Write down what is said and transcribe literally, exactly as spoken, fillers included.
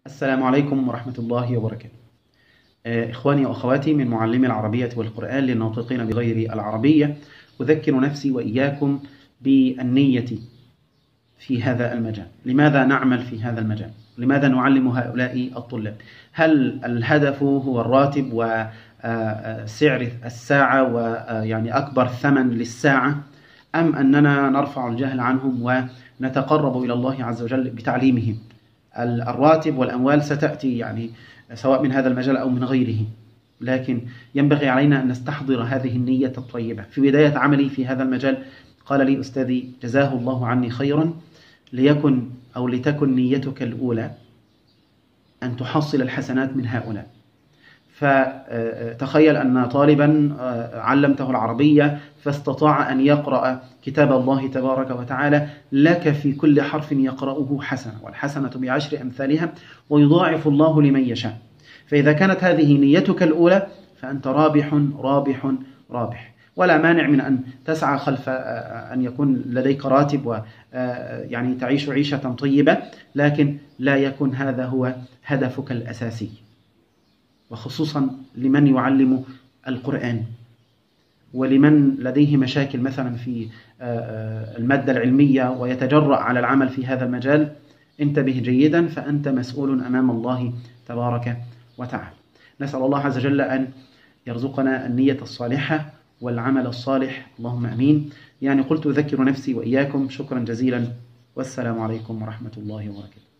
السلام عليكم ورحمة الله وبركاته. إخواني وأخواتي من معلمي العربية والقرآن للناطقين بغير العربية، أذكر نفسي وإياكم بالنية في هذا المجال. لماذا نعمل في هذا المجال؟ لماذا نعلم هؤلاء الطلاب؟ هل الهدف هو الراتب وسعر الساعة ويعني أكبر ثمن للساعة، أم أننا نرفع الجهل عنهم ونتقرب إلى الله عز وجل بتعليمهم؟ الراتب والأموال ستأتي يعني سواء من هذا المجال أو من غيره، لكن ينبغي علينا أن نستحضر هذه النية الطيبة. في بداية عملي في هذا المجال قال لي أستاذي جزاه الله عني خيرا: ليكن أو لتكن نيتك الأولى أن تحصل الحسنات من هؤلاء. فتخيل أن طالبا علمته العربية فاستطاع أن يقرأ كتاب الله تبارك وتعالى، لك في كل حرف يقرأه حسنة، والحسنة بعشر أمثالها ويضاعف الله لمن يشاء. فإذا كانت هذه نيتك الأولى فأنت رابح رابح رابح، ولا مانع من أن تسعى خلف أن يكون لديك راتب ويعني تعيش عيشة طيبة، لكن لا يكن هذا هو هدفك الأساسي، وخصوصا لمن يعلم القرآن ولمن لديه مشاكل مثلا في المادة العلمية ويتجرأ على العمل في هذا المجال. انتبه جيدا، فأنت مسؤول أمام الله تبارك وتعالى. نسأل الله عز وجل أن يرزقنا النية الصالحة والعمل الصالح، اللهم أمين. يعني قلت أذكر نفسي وإياكم. شكرا جزيلا، والسلام عليكم ورحمة الله وبركاته.